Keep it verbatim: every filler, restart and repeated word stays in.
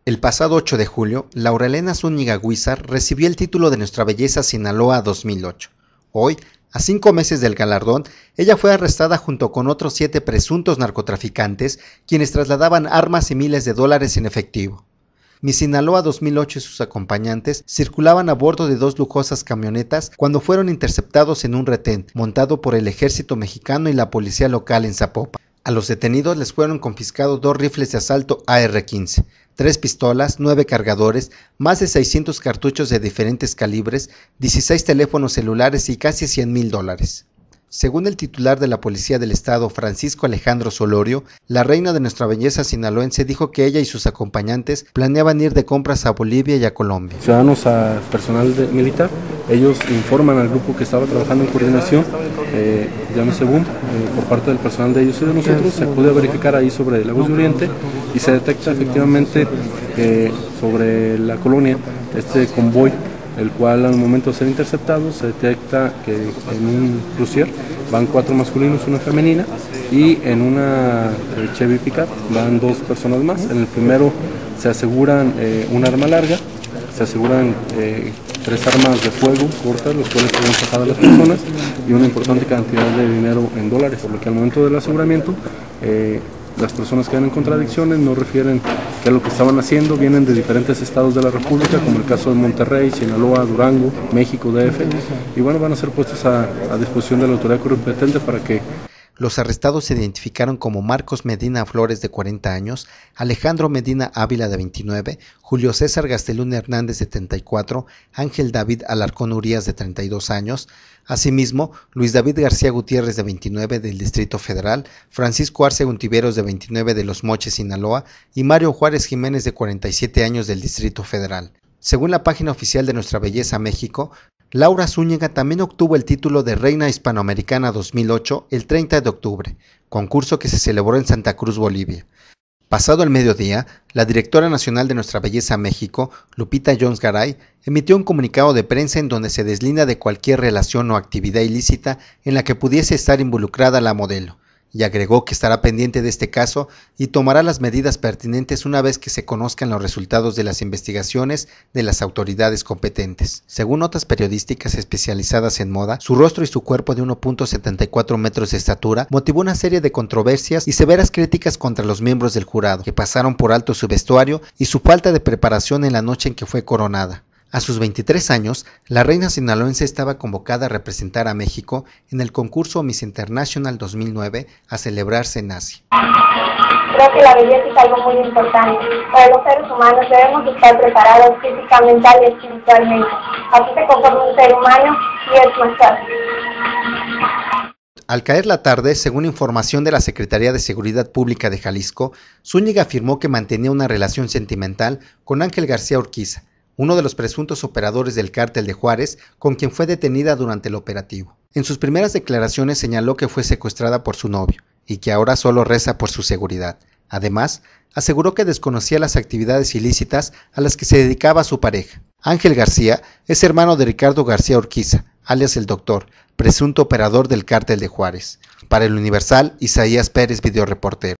El pasado ocho de julio, Laura Elena Zúñiga Huizar recibió el título de Nuestra Belleza Sinaloa dos mil ocho. Hoy, a cinco meses del galardón, ella fue arrestada junto con otros siete presuntos narcotraficantes, quienes trasladaban armas y miles de dólares en efectivo. Miss Sinaloa dos mil ocho y sus acompañantes circulaban a bordo de dos lujosas camionetas cuando fueron interceptados en un retén montado por el ejército mexicano y la policía local en Zapopan. A los detenidos les fueron confiscados dos rifles de asalto A R quince, tres pistolas, nueve cargadores, más de seiscientos cartuchos de diferentes calibres, dieciséis teléfonos celulares y casi cien mil dólares. Según el titular de la Policía del Estado, Francisco Alejandro Solorio, la reina de Nuestra Belleza sinaloense dijo que ella y sus acompañantes planeaban ir de compras a Bolivia y a Colombia. Ciudadanos a personal de, militar, ellos informan al grupo que estaba trabajando en coordinación, eh, llámese B U M, eh, por parte del personal de ellos y de nosotros, se puede verificar ahí sobre Lagos de Oriente y se detecta efectivamente eh, sobre la colonia este convoy, el cual al momento de ser interceptado se detecta que en un crucier van cuatro masculinos, una femenina, y en una Chevy Pickup van dos personas más. En el primero se aseguran eh, un arma larga, se aseguran eh, tres armas de fuego cortas, los cuales pueden pasar a las personas, y una importante cantidad de dinero en dólares, por lo que al momento del aseguramiento eh, las personas que dan en contradicciones no refieren que lo que estaban haciendo, vienen de diferentes estados de la República, como el caso de Monterrey, Sinaloa, Durango, México, D F, y bueno, van a ser puestos a, a disposición de la autoridad competente para que... Los arrestados se identificaron como Marcos Medina Flores, de cuarenta años, Alejandro Medina Ávila, de veintinueve, Julio César Gastelum Hernández, de treinta y cuatro, Ángel David Alarcón Urías, de treinta y dos años, asimismo, Luis David García Gutiérrez, de veintinueve, del Distrito Federal, Francisco Arce Guntiveros, de veintinueve, de Los Mochis, Sinaloa, y Mario Juárez Jiménez, de cuarenta y siete años, del Distrito Federal. Según la página oficial de Nuestra Belleza México, Laura Zúñiga también obtuvo el título de Reina Hispanoamericana dos mil ocho el treinta de octubre, concurso que se celebró en Santa Cruz, Bolivia. Pasado el mediodía, la directora nacional de Nuestra Belleza México, Lupita Jones Garay, emitió un comunicado de prensa en donde se deslinda de cualquier relación o actividad ilícita en la que pudiese estar involucrada la modelo, y agregó que estará pendiente de este caso y tomará las medidas pertinentes una vez que se conozcan los resultados de las investigaciones de las autoridades competentes. Según notas periodísticas especializadas en moda, su rostro y su cuerpo de uno punto setenta y cuatro metros de estatura motivó una serie de controversias y severas críticas contra los miembros del jurado, que pasaron por alto su vestuario y su falta de preparación en la noche en que fue coronada. A sus veintitrés años, la reina sinaloense estaba convocada a representar a México en el concurso Miss International dos mil nueve a celebrarse en Asia. Creo que la belleza es algo muy importante. Para los seres humanos debemos estar preparados física, mental y espiritualmente. Así se conforma un ser humano y es más fácil. Al caer la tarde, según información de la Secretaría de Seguridad Pública de Jalisco, Zúñiga afirmó que mantenía una relación sentimental con Ángel García Urquiza, uno de los presuntos operadores del cártel de Juárez, con quien fue detenida durante el operativo. En sus primeras declaraciones señaló que fue secuestrada por su novio y que ahora solo reza por su seguridad. Además, aseguró que desconocía las actividades ilícitas a las que se dedicaba su pareja. Ángel García es hermano de Ricardo García Urquiza, alias el Doctor, presunto operador del cártel de Juárez. Para el Universal, Isaías Pérez, videoreportero.